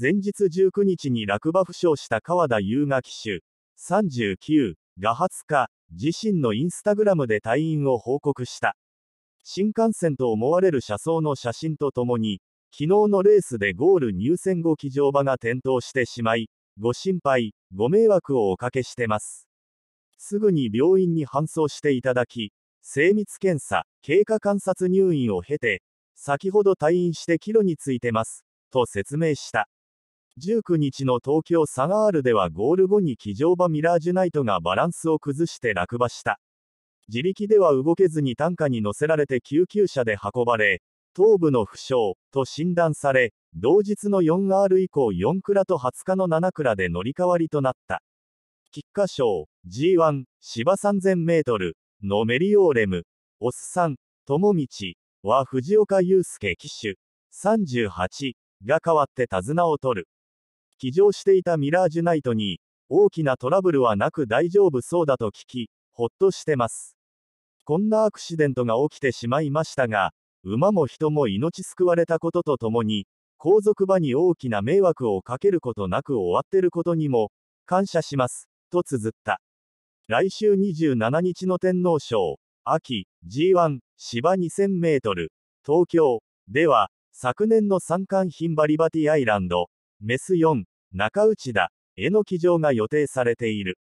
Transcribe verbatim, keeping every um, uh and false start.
前日じゅうくにちに落馬負傷した川田優雅騎手、さんじゅうきゅうがはつか、自身のインスタグラムで退院を報告した。新幹線と思われる車窓の写真とともに、昨日のレースでゴール入線後騎乗馬が転倒してしまい、ご心配、ご迷惑をおかけしてます。すぐに病院に搬送していただき、精密検査、経過観察入院を経て、先ほど退院して帰路についてます、と説明した。じゅうくにちの東京サガールではゴール後に騎乗馬ミラージュナイトがバランスを崩して落馬した。自力では動けずに担架に乗せられて救急車で運ばれ、頭部の負傷、と診断され、同日の よんアール 以降よんクラとはつかのななクラで乗り換わりとなった。菊花賞、ジーワン、芝さんぜんメートル、のメリオーレム、オスさん、友道、は藤岡祐介騎手、さんじゅうはち、が代わって手綱を取る。騎乗していたミラージュナイトに、大きなトラブルはなく大丈夫そうだと聞き、ほっとしてます。こんなアクシデントが起きてしまいましたが、馬も人も命救われたこととともに、後続馬に大きな迷惑をかけることなく終わってることにも、感謝します、と綴った。来週にじゅうしちにちの天皇賞、秋、ジーワン、芝にせんメートル、東京、では、昨年の三冠牝馬リバティアイランド、メスよん、中内田、への騎乗が予定されている。